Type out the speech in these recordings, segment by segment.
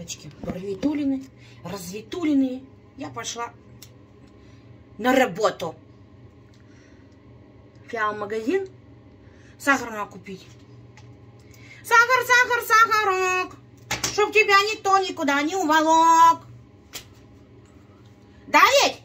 девочки, разветуленные. Я пошла на работу. Я в магазин сахар надо купить. Сахар, сахар, сахарок, чтоб тебя никто никуда не уволок. Да ведь?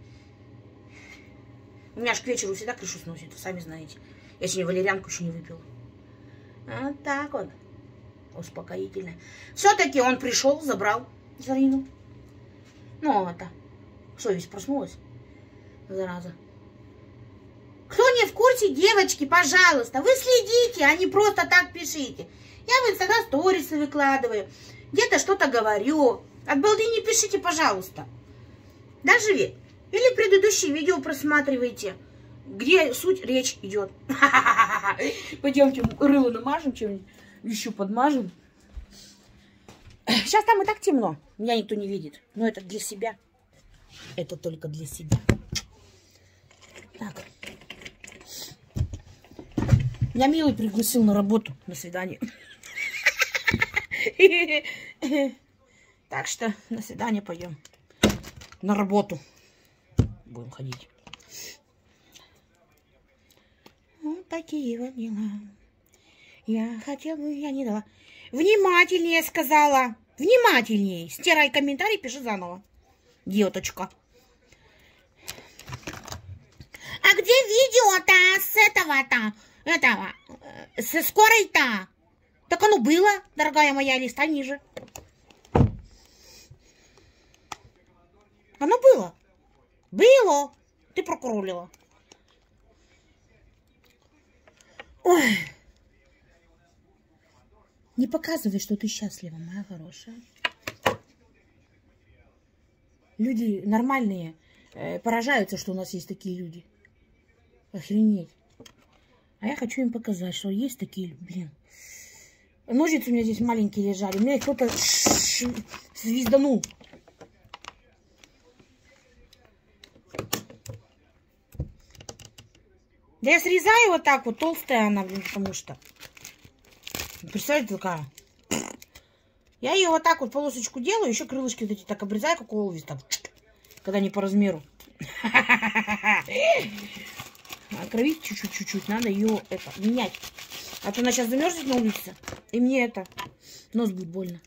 У меня ж к вечеру всегда крышу сносит, вы сами знаете. Я сегодня валерьянку еще не выпила. Вот так вот. Успокоительно. Все-таки он пришел, забрал Зарину. Ну, это, совесть проснулась. Зараза. Кто не в курсе, девочки, пожалуйста, вы следите, а не просто так пишите. Я в Инстаграм сторисы выкладываю, где-то что-то говорю. От балды не пишите, пожалуйста. Даже вы. Или предыдущие видео просматривайте, где суть речь идет. Пойдемте рыло намажем, чем-нибудь еще подмажем. Сейчас там и так темно. Меня никто не видит. Но это для себя. Это только для себя. Так. Меня Милый пригласил на работу, на свидание. Так что на свидание пойдем. На работу будем ходить. Вот такие вот дела. Я хотела, я не дала. Внимательнее сказала. Внимательнее. Стирай комментарий, пиши заново. Деточка. А где видео-то с этого, со скорой-то? Так оно было, дорогая моя, листа ниже. Оно было. Было. Ты прокролила. Ой. Не показывай, что ты счастлива, моя хорошая. Люди нормальные поражаются, что у нас есть такие люди. Охренеть. А я хочу им показать, что есть такие, блин. Ножницы у меня здесь маленькие лежали. У меня кто-то звезданул. Да я срезаю вот так вот, толстая она, блин, потому что. Представляете, такая. Я ее вот так вот полосочку делаю, еще крылышки вот эти так обрезаю, как у Олвис, там, когда не по размеру. А кровить чуть-чуть, надо ее менять. А то она сейчас замерзнет на улице, и мне нос будет больно.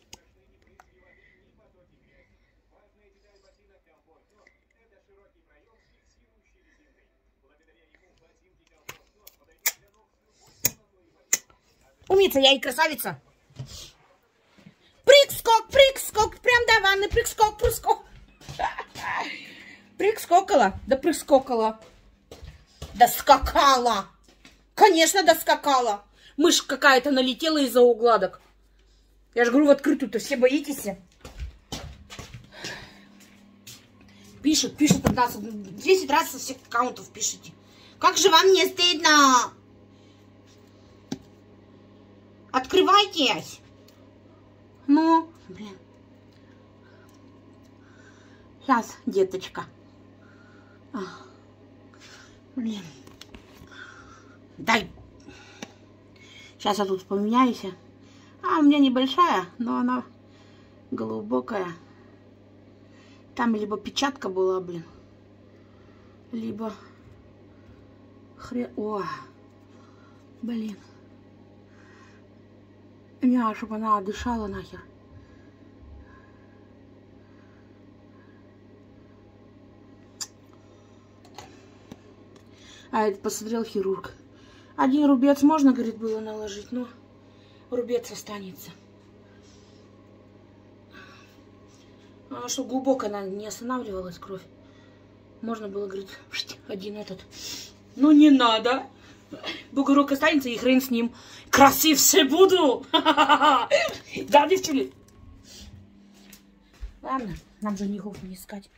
Умница я и красавица. Прыг-скок, прям до ванны, прыг-скок. Прыг-скокала, да прыг-скокала. Доскакала. Конечно, доскакала. Мышь какая-то налетела из-за угладок. Я же говорю, в открытую-то все боитесь. Пишут от нас. 10 раз со всех аккаунтов пишите. Как же вам не стыдно? Открывайтесь. Ну, блин. Сейчас, деточка. Блин. Дай. Сейчас я тут поменяюсь. У меня небольшая, но она глубокая. Там либо печатка была, блин. Либо О, блин. Не, чтобы она дышала нахер. А это посмотрел хирург. 1 рубец можно, говорит, было наложить, но рубец останется. Чтобы глубоко она не останавливалась, кровь. Можно было, говорит, 1 этот. Но не надо. Бугорок останется, и хрен с ним. Красивше буду. Да, девчули? Ладно, нам женихов не искать.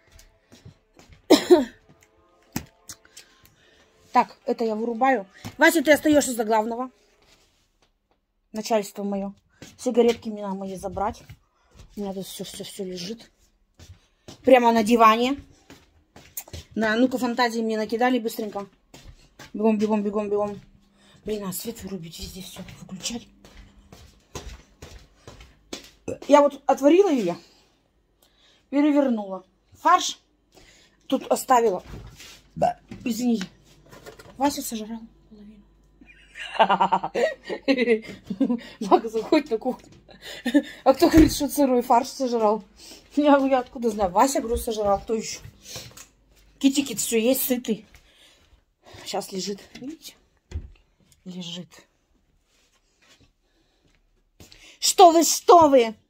Так, это я вырубаю. Вася, ты остаешься за главного. Начальство мое. Сигаретки мне надо мои забрать. У меня тут все лежит. Прямо на диване. Да, ну-ка, фантазии мне накидали быстренько. Бегом. Блин, а свет вырубить, везде все выключать. Я вот отварила ее, перевернула. Фарш тут оставила. Извини. Вася сожрал половину. Мага заходит на кухню. А кто говорит, что сырой фарш сожрал? Я откуда знаю? Вася, говорю, сожрал. Кто еще? Китикит все есть, сытый. Сейчас лежит. Видите? Лежит. Что вы, что вы?